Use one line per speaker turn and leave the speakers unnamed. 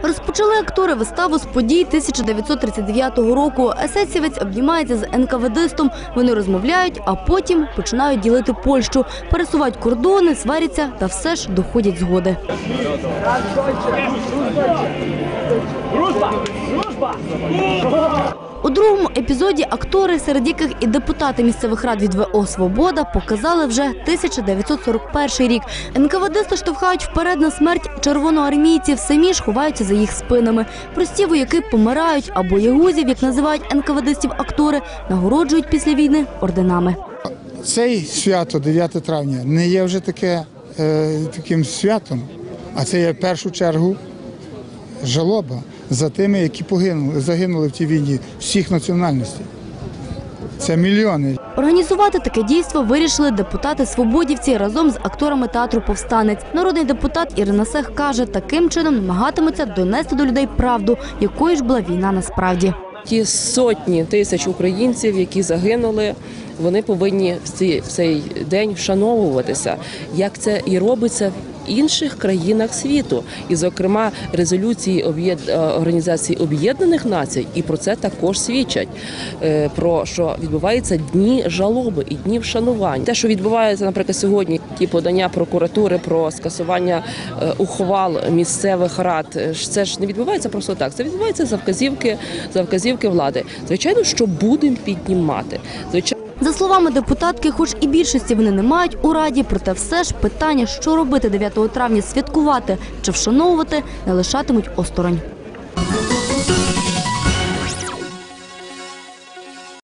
Розпочали актори виставу з подій 1939 року. Есесівець обнімається з НКВДистом, вони розмовляють, а потім починають ділити Польщу. Пересувають кордони, сваряться та все ж доходять згоди. У другому епізоді актори, серед яких і депутати місцевих рад від ВО «Свобода», показали вже 1941 рік. НКВДисти штовхають вперед на смерть червоноармійців, самі ж ховаються за їх спинами. Прості вояки помирають, а боягузів, як називають НКВДистів актори, нагороджують після війни орденами.
Цей свято, 9 травня, не є вже таким святом, а це є в першу чергу жалоба за тими, які загинули в тій війні всіх національностей. Це мільйони.
Організувати таке дійство вирішили депутати-свободівці разом з акторами театру «Повстанець». Народний депутат Ірина Сех каже, таким чином намагатимуться донести до людей правду, якою ж була війна насправді.
Ті сотні тисяч українців, які загинули, вони повинні в цей день вшановуватися, як це і робиться в інших країнах світу. І, зокрема, резолюції Організації Об'єднаних Націй і про це також свідчать, про що відбуваються дні жалоби і дні вшанувань. Те, що відбувається, наприклад, сьогодні, ті подання прокуратури про скасування ухвал місцевих рад, це ж не відбувається просто так, це відбувається за вказівки влади. Звичайно, що будемо піднімати.
За словами депутатки, хоч і більшості вони не мають у Раді, проте все ж питання, що робити 9 травня, святкувати чи вшановувати, не лишатимуть осторонь.